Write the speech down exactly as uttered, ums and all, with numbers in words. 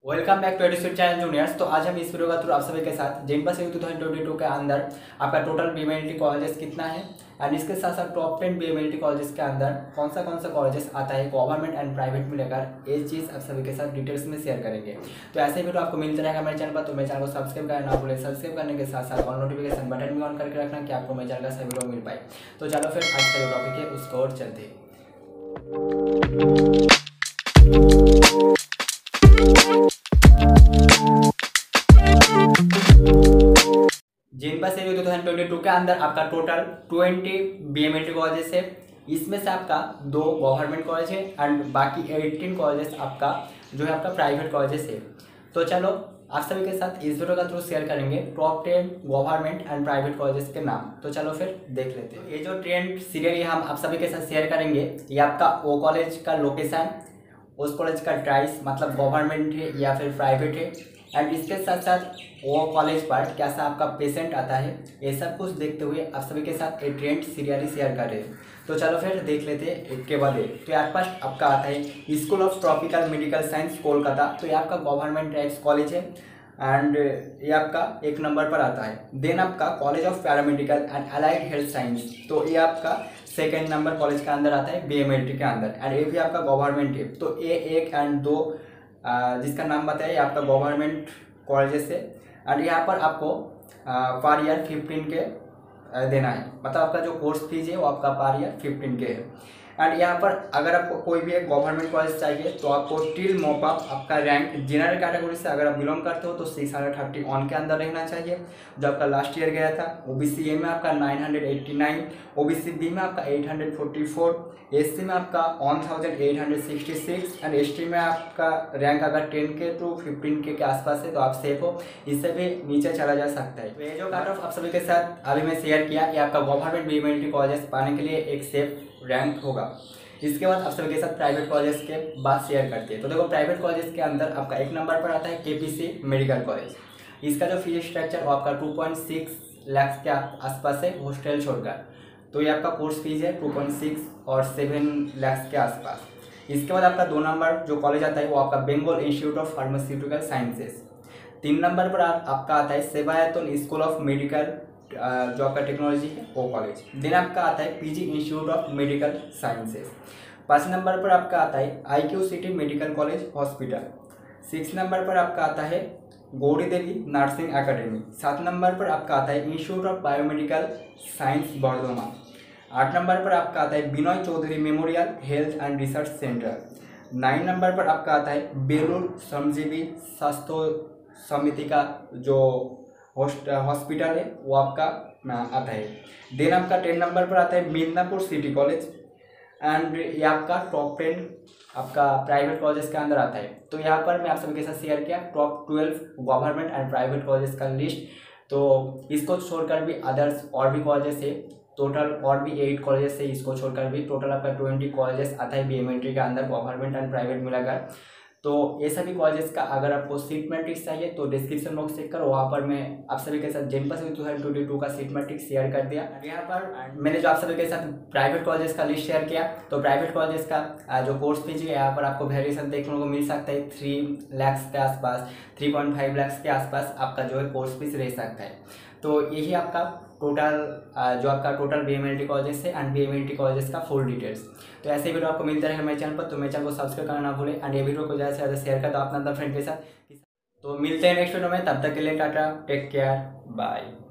Welcome back to Edustreet channel juniors. तो आज हम इस वीडियो का थ्रू आप सभी के साथ जेनपा से टू थाउजेंड ट्वेंटी टू के अंदर आपका टोटल बीएमएलटी कॉलेजेस कितना है एंड इसके साथ साथ टॉप टेन बीएमएलटी कॉलेजेस के अंदर कौन सा कौन सा कॉलेजेस आता है गवर्नमेंट एंड प्राइवेट में लेकर ये चीज़ आप सभी के साथ डिटेल्स में शेयर करेंगे। तो ऐसे वीडियो आपको मिलता रहेगा मेरे चैनल पर, तो मेरे चैनल को सब्सक्राइब करना ना भूलें। सब्सक्राइब करने के साथ साथ ऑल नोटिफिकेशन बटन भी ऑन करके रखना कि आपको मेरे चैनल का सभी वीडियो मिल पाए। तो चलो फिर आज का जो टॉपिक है उसको और चलते हैं। जेनपा से टू थाउजेंड ट्वेंटी टू के अंदर आपका टोटल ट्वेंटी बीएमएलटी कॉलेजेस है। इसमें से आपका दो गवर्नमेंट कॉलेज है एंड बाकी एटीन कॉलेजेस आपका जो है आपका प्राइवेट कॉलेजेस है। तो चलो आप सभी के साथ इस वीडियो का थ्रू शेयर करेंगे top ten government and private colleges के नाम। तो चलो फिर देख लेते हैं। ये जो ट्रेंड सीरियली हम आप सभी के साथ शेयर करेंगे ये आपका वो कॉलेज का लोकेशन, उस कॉलेज का प्राइस मतलब गवर्नमेंट है या फिर प्राइवेट है एंड इसके साथ साथ वो कॉलेज पर कैसा आपका पेशेंट आता है, ये सब कुछ देखते हुए आप सभी के साथ एक ट्रेंड सीरियली शेयर कर रहे हैं। तो चलो फिर देख लेते हैं एक के बाद एक। तो यहाँ पर आपका आता है school of tropical medical science Kolkata. तो ये आपका गवर्नमेंट टाइप्स कॉलेज है एंड ये आपका एक नंबर पर आता है। देन आपका college of paramedical and allied health science, तो ये आपका सेकेंड नंबर कॉलेज के अंदर आता है बीएमएलटी के अंदर एंड ये भी आपका गवर्नमेंट है। तो ए एक एंड दो जिसका नाम बताया ये आपका गवर्नमेंट कॉलेजेस है एंड यहाँ पर आपको पर ईयर फिफ्टीन के देना है, मतलब आपका जो कोर्स फीस है वो आपका पर ईयर फिफ्टीन के है। एंड यहाँ पर अगर आपको कोई भी एक गवर्नमेंट कॉलेज चाहिए तो आपको टिल मॉप अप आपका रैंक जनरल कैटेगरी से अगर आप बिलोंग करते हो तो सिक्स हंड्रेड थर्टी वन के अंदर रहना चाहिए जो आपका लास्ट ईयर गया था। ओबीसी ए में आपका nine hundred eighty nine, OBC B में आपका eight hundred forty four, SC में आपका one thousand eight hundred sixty six and ST में आपका रैंक अगर टेन के टू फिफ्टीन के के आसपास है तो आप सेफ हो, इससे भी नीचे चला जा सकता है। तो ये जो कट ऑफ आप सभी के साथ अभी मैं शेयर किया ये आपका गवर्नमेंट बीएमएलटी कॉलेज पाने के लिए एक सेफ रैंक होगा। इसके बाद आप सभी के साथ प्राइवेट कॉलेज के बात शेयर करते हैं। तो देखो प्राइवेट कॉलेज के अंदर आपका एक नंबर पर आता है केपीसी मेडिकल कॉलेज। इसका जो फीस स्ट्रक्चर वो आपका टू पॉइंट सिक्स लाख के आसपास है हॉस्टल छोड़कर। तो ये आपका कोर्स फीस है टू पॉइंट सिक्स और सेवन लाख के आसपास। इसके बाद आपका दो नंबर जो कॉलेज आता है वो आपका Bengal institute of pharmaceutical sciences. तीन नंबर पर आपका आता है सेवायतन स्कूल ऑफ मेडिकल जो आपका टेक्नोलॉजी है वो कॉलेज। देन आपका आता है PG institute of medical sciences. पाँच नंबर पर आपका आता है IQ city medical college hospital. Six number पर आपका आता है गौरी देवी नर्सिंग एकेडमी। सात नंबर पर आपका आता है institute of biomedical science Bardhaman. आठ नंबर पर आपका आता है Vinay Chaudhary memorial health and research centre. Nine number पर आपका आता है बेलूर श्रमजीवी स्वास्थ्य समिति का जो हॉस्पिटल है वो आपका आता है। देन आपका टेन नंबर पर आता है मिदनापुर सिटी कॉलेज एंड ये आपका टॉप टेन आपका प्राइवेट कॉलेजेस के अंदर आता है। तो यहाँ पर मैं आप सभी के साथ शेयर किया top twelve government and private colleges का लिस्ट। तो इसको छोड़कर भी अदर्स और भी कॉलेजेस है, टोटल और भी एट कॉलेजेस है। इसको छोड़कर भी टोटल आपका ट्वेंटी कॉलेजेस आता है बीएमएलटी के अंदर गवर्नमेंट एंड प्राइवेट मिलाकर। तो ये सभी कॉलेजेस का अगर आपको सीट मैट्रिक्स चाहिए तो डिस्क्रिप्शन बॉक्स चेक करो, वहाँ पर मैं आप सभी के साथ जेनपा से टू थाउजेंड ट्वेंटी टू का सीट मैट्रिक्स शेयर कर दिया। यहाँ पर मैंने जो आप सभी के साथ प्राइवेट कॉलेजेस का लिस्ट शेयर किया तो प्राइवेट कॉलेजेस का जो कोर्स फीस है यहाँ पर आपको वेरिएशन देखने को मिल सकता है थ्री लैक्स के आसपास, थ्री पॉइंट फाइव लैक्स के आसपास आपका जो है कोर्स फीस रह सकता है। तो यही आपका टोटल जो आपका टोटल बीएमएलटी कॉलेजेस है एंड बीएमएलटी कॉलेजेस का फुल डिटेल्स। तो ऐसे वीडियो आपको मिलता रहेगा मेरे चैनल पर, तो मेरे चैनल को सब्सक्राइब करना ना भूलें एंड ये वीडियो को ज़्यादा से ज़्यादा शेयर कर दो अपना फ्रेंड के साथ। तो मिलते हैं नेक्स्ट वीडियो में, तब तक के लिए टाटा, टेक केयर, बाय।